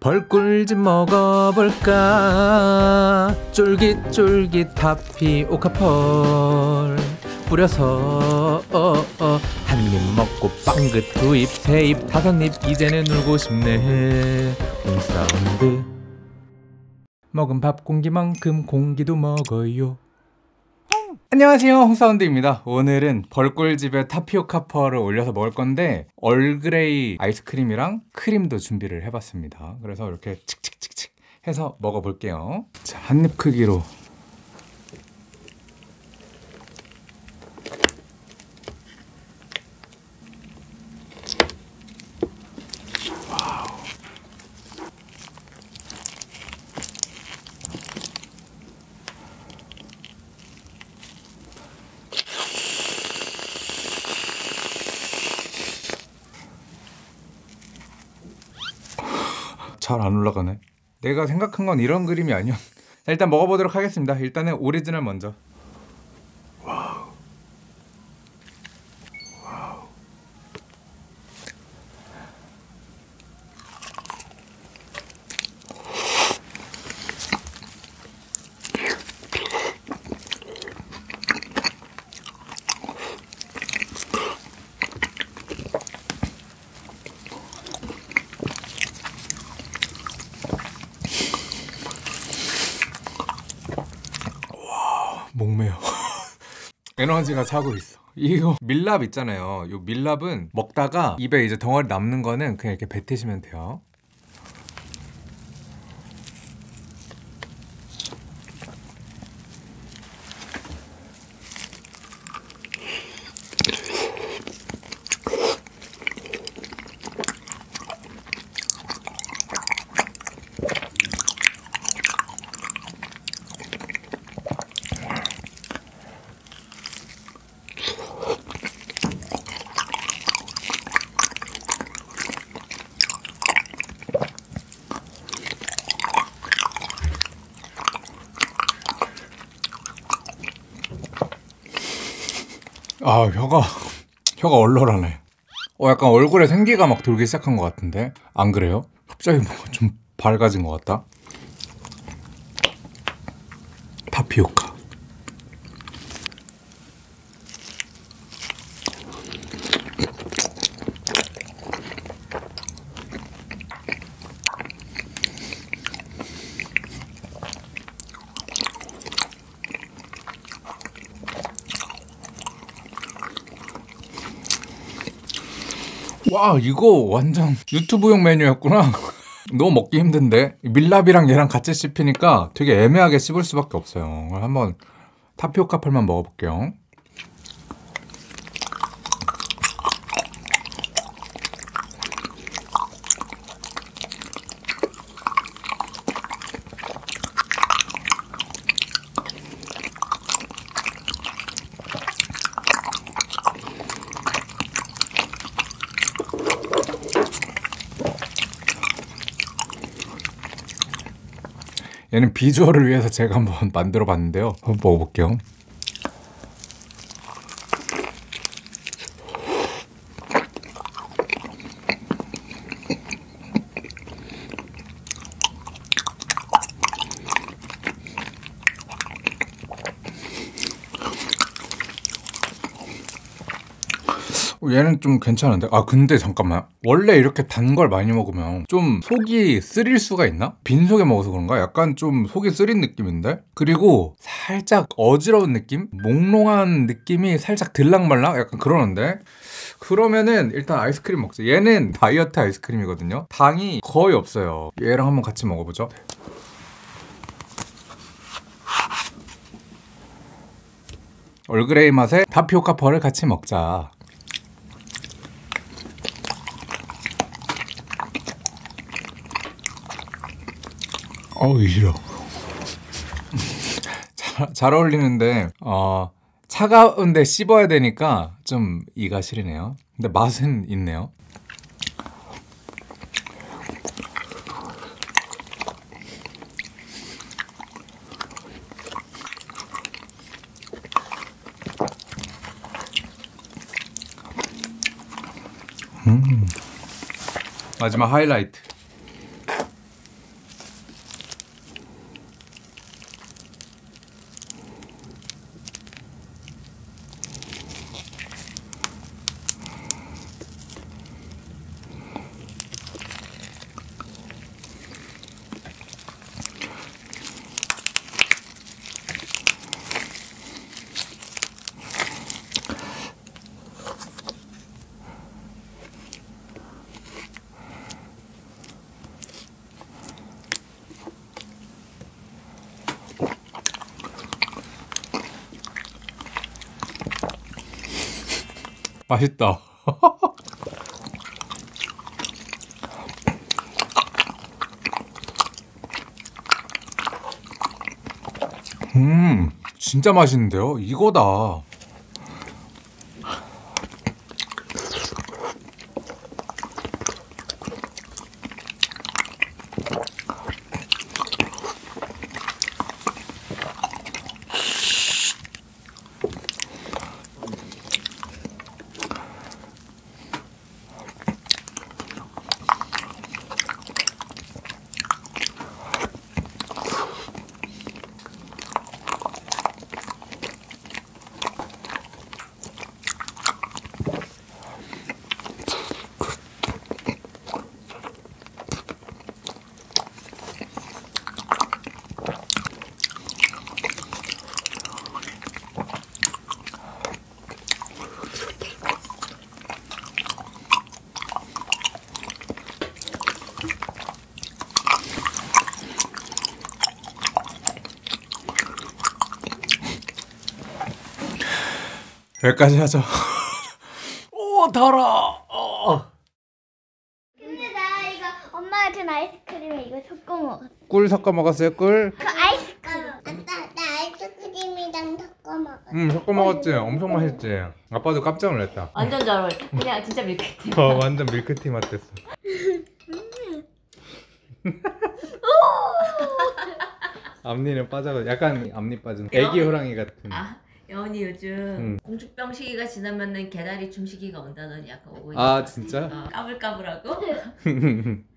벌꿀 좀 먹어볼까. 쫄깃쫄깃 타피오카펄 뿌려서 한 입 먹고 빵긋 두 입 세 입 다섯 입 이제는 울고 싶네. 홈사운드. 먹은 밥 공기만큼 공기도 먹어요. 안녕하세요, 홍사운드입니다. 오늘은 벌꿀집에 타피오카펄을 올려서 먹을 건데 얼그레이 아이스크림이랑 크림도 준비를 해봤습니다. 그래서 이렇게 칙칙칙칙 해서 먹어볼게요. 자, 한 입 크기로. 잘 안 올라가네. 내가 생각한 건 이런 그림이 아니야. 자, 일단 먹어보도록 하겠습니다. 일단은 오리지널 먼저. 와우. 와우. 목매요. 에너지가 차고 있어. 이거 밀랍 있잖아요. 이 밀랍은 먹다가 입에 이제 덩어리 남는 거는 그냥 이렇게 뱉으시면 돼요. 아, 혀가 얼얼하네. 약간 얼굴에 생기가 막 돌기 시작한 것 같은데? 안 그래요? 갑자기 뭔가 좀 밝아진 것 같다. 타피오카. 와, 이거 완전 유튜브용 메뉴였구나. 너무 먹기 힘든데? 밀랍이랑 얘랑 같이 씹히니까 되게 애매하게 씹을 수밖에 없어요. 한번 타피오카 펄만 먹어볼게요. 얘는 비주얼을 위해서 제가 한번 만들어 봤는데요. 한번 먹어볼게요. 얘는 좀 괜찮은데? 아, 근데 잠깐만. 원래 이렇게 단 걸 많이 먹으면 좀 속이 쓰릴 수가 있나? 빈속에 먹어서 그런가? 약간 좀 속이 쓰린 느낌인데? 그리고 살짝 어지러운 느낌? 몽롱한 느낌이 살짝 들락말락? 약간 그러는데? 그러면은 일단 아이스크림 먹자. 얘는 다이어트 아이스크림이거든요. 당이 거의 없어요. 얘랑 한번 같이 먹어보죠. 얼그레이 맛에 타피오카 펄을 같이 먹자. 어우, 싫어. 잘 어울리는데 차가운데 씹어야 되니까 좀 이가 시리네요. 근데 맛은 있네요. 마지막 하이라이트. 맛있다. 진짜 맛있는데요? 이거다. 여기까지 하자. 오 달아. 근데 나 이거 엄마가 준 아이스크림에 이거 섞어 먹었어. 꿀 섞어 먹었어요? 꿀? 그 아이스크림. 아빠 나 아이스크림이랑 섞어 먹었어. 섞어 먹었지. 엄청 맛있지. 아빠도 깜짝 놀랐다. 완전 잘 어울려. 그냥 진짜 밀크티. 완전 밀크티 맛 됐어. 앞니는 빠져가 약간 앞니 빠진 애기 호랑이 같은. 아, 여운이 요즘 공주병 시기가 지나면은 개다리 춤 시기가 온다더니 약간 오고 있는 아, 것 같아. 진짜? 까불까불하고.